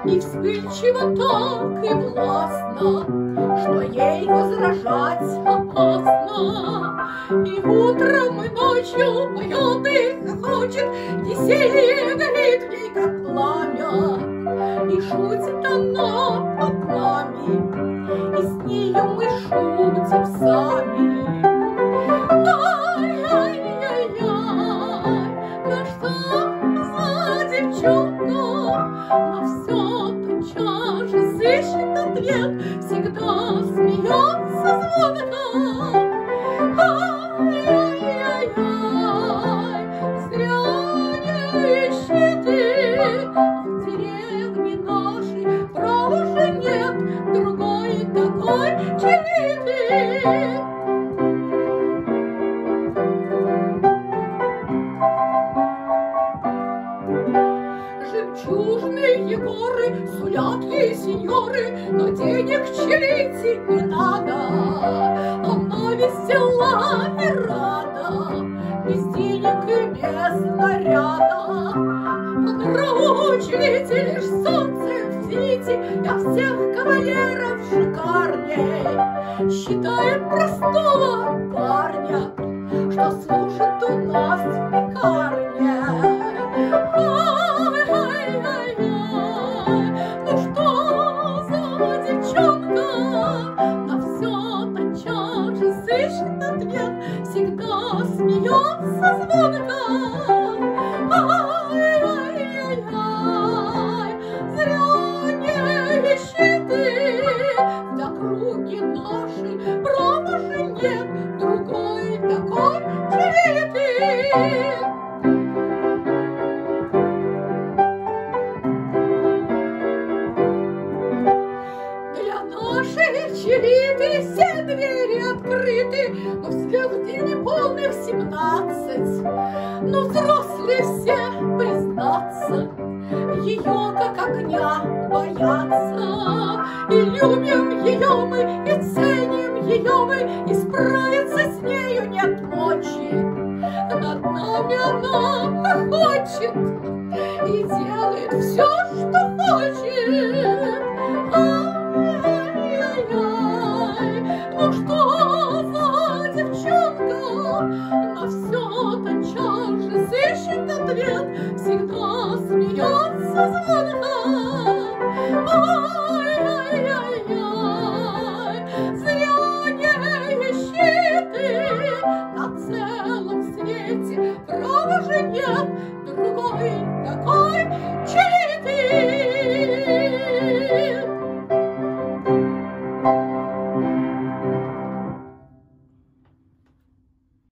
И вспыльчиво так и властно, что ей возражать опасно. И утром, и ночью поет и хохочет, веселье горит в ней, как пламя. И шутит она над нами, и с нею мы шутим сами. Ай-яй-яй-яй, да что за девчонка, на все тотчас же сыщет ответ, всегда смеется звонко. Ай-яй-яй-яй, зря не ищите в деревне нашей, право же нет другой такой челиты. Жемчужные горы сулят ей сеньоры, но денег челите не надо. Она весела и рада, без денег и без наряда. Нравоучите лишь солнцем светите, я всех кавалеров шикарней. Считает простого парня, что служит у нас в пекарне. Ну что за девчонка, на все тотчас же сыщет ответ, всегда смеется звонко. Ай-яй-яй, зря не ищи ты в округе нашей, право же нет другой такой челиты. Наши челиты все двери открыты, но всех дней неполных 17. Но взрослые все, признаться, ее как огня боятся. И любим ее мы, и ценим ее мы, и справиться с нею нет мочи. Над нами она хохочет и делает все, что хочет. Ну что за девчонка, на все тотчас же сыщет ответ, всегда смеется звонко. Ай-яй-яй, зря не ищи ты на целом свете, право же нет